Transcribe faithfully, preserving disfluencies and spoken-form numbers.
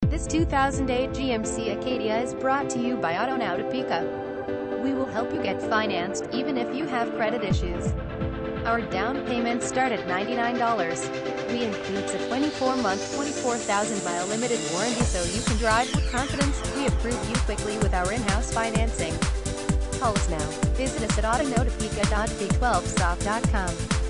This two thousand eight G M C Acadia is brought to you by AutoNow Topeka. We will help you get financed, even if you have credit issues. Our down payments start at ninety-nine dollars. We includes a twenty-four month, twenty-four thousand mile limited warranty so you can drive with confidence. We approve you quickly with our in-house financing. Call us now. Visit us at auto now topeka dot v twelve stop dot com.